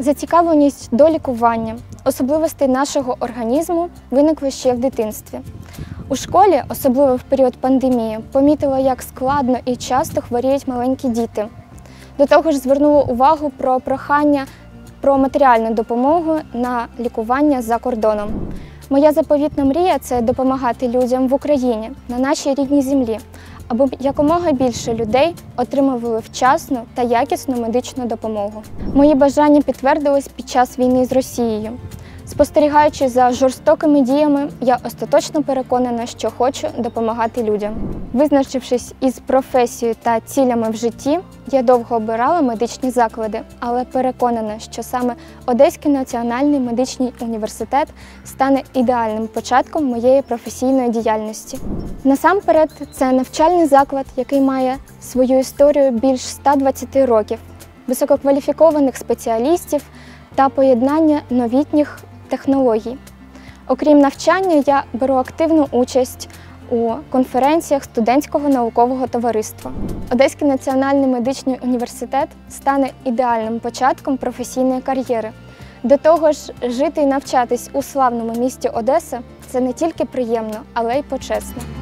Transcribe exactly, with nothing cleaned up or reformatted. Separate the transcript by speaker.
Speaker 1: Зацікавленість до лікування особливостей нашого організму виникла ще в дитинстві. У школі, особливо в період пандемії, помітила, як складно і часто хворіють маленькі діти. До того ж, звернула увагу про прохання про матеріальну допомогу на лікування за кордоном. Моя заповітна мрія – це допомагати людям в Україні, на нашій рідній землі, аби якомога більше людей отримували вчасну та якісну медичну допомогу. Мої бажання підтвердились під час війни з Росією. Спостерігаючи за жорстокими діями, я остаточно переконана, що хочу допомагати людям. Визначившись із професією та цілями в житті, я довго обирала медичні заклади, але переконана, що саме Одеський національний медичний університет стане ідеальним початком моєї професійної діяльності. Насамперед, це навчальний заклад, який має свою історію більш ста двадцяти років, висококваліфікованих спеціалістів та поєднання новітніх технологій. Окрім навчання, я беру активну участь у конференціях студентського наукового товариства. Одеський національний медичний університет стане ідеальним початком професійної кар'єри. До того ж, жити і навчатись у славному місті Одеса – це не тільки приємно, але й почесно.